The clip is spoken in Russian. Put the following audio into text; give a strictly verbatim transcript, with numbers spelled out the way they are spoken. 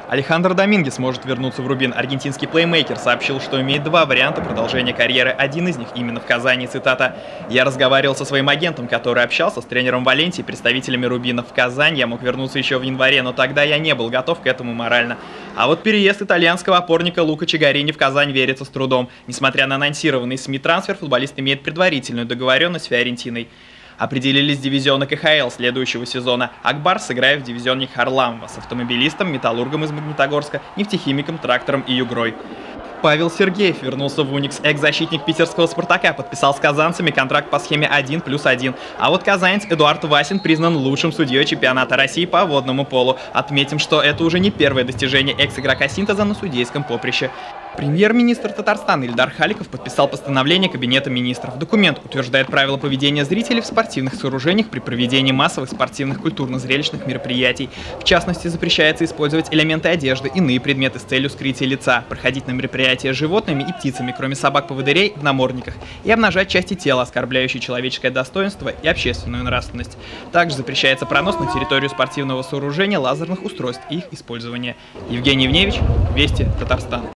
Алехандро Домингес может вернуться в Рубин. Аргентинский плеймейкер сообщил, что имеет два варианта продолжения карьеры. Один из них именно в Казани. Цитата: «Я разговаривал со своим агентом, который общался с тренером Валенсии и представителями Рубина. В Казань я мог вернуться еще в январе, но тогда я не был готов к этому морально. А вот переезд итальянского опорника Лука Чигарини в Казань верится с трудом. Несмотря на анонсированный СМИ трансфер, футболист имеет предварительную договоренность с Фиорентиной». Определились дивизионы ка ха эл следующего сезона. Акбар сыграет в дивизионе Харламова с автомобилистом, металлургом из Магнитогорска, нефтехимиком, трактором и югрой. Павел Сергеев вернулся в Уникс. Экс-защитник питерского «Спартака» подписал с казанцами контракт по схеме один плюс один. А вот казанец Эдуард Васин признан лучшим судьей чемпионата России по водному полу. Отметим, что это уже не первое достижение экс-игрока «Синтеза» на судейском поприще. Премьер-министр Татарстана Ильдар Халиков подписал постановление Кабинета министров. Документ утверждает правила поведения зрителей в спортивных сооружениях при проведении массовых спортивных культурно-зрелищных мероприятий. В частности, запрещается использовать элементы одежды, иные предметы с целью скрытия лица, проходить на мероприятия с животными и птицами, кроме собак-поводырей, в намордниках, и обнажать части тела, оскорбляющие человеческое достоинство и общественную нравственность. Также запрещается пронос на территорию спортивного сооружения лазерных устройств и их использование. Евгений Евневич, Вести, Татарстан.